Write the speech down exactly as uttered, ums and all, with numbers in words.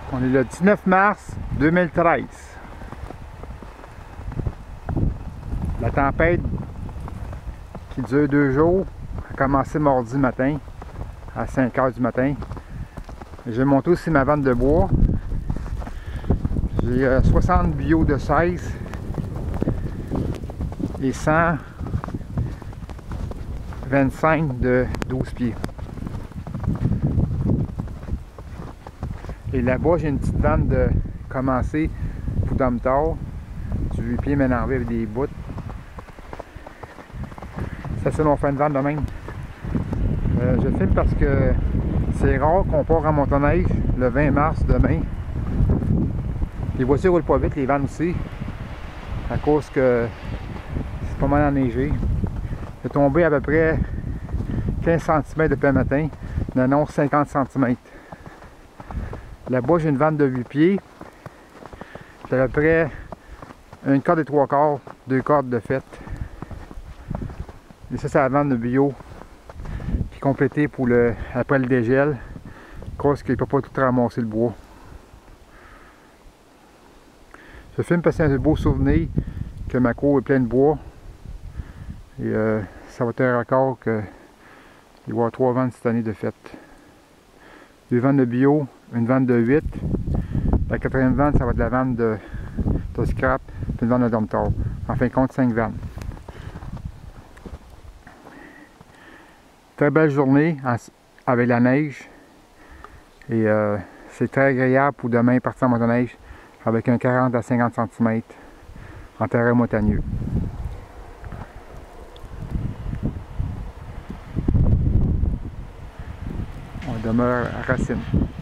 On est le dix-neuf mars deux mille treize. La tempête qui dure deux jours a commencé mardi matin à cinq heures du matin. J'ai monté aussi ma vanne de bois. J'ai euh, soixante bio de seize et cent vingt-cinq de douze pieds. Et là-bas, j'ai une petite vanne de commencer pour Domtar, du huit pieds mélangé avec des bouts. C'est ça, on fait une vanne de même. Euh, je filme parce que c'est rare qu'on part en motoneige le vingt mars demain. Les voitures roulent pas vite, les vannes aussi, à cause que c'est pas mal enneigé. Il est tombé à peu près quinze centimètres depuis le matin, il annonce cinquante centimètres. Là-bas, j'ai une vanne de huit pieds. J'ai à peu près une corde et trois quarts, deux cordes de fait. Et ça, c'est la vanne de bio qui est complétée pour le, après le dégel, cause qu'il ne peut pas tout ramasser le bois. Je filme parce que c'est un beau souvenir que ma cour est pleine de bois. Et euh, ça va être un record qu'il va y avoir trois vannes cette année de fête. Deux vannes de bio, une vanne de huit. La quatrième vanne, ça va être la vanne de, de scrap, puis une vanne de Domtar. En fin de compte, cinq vannes. Très belle journée avec la neige. Et euh, c'est très agréable pour demain partir en motoneige avec un quarante à cinquante centimètres en terrain montagneux. On demeure à Racine.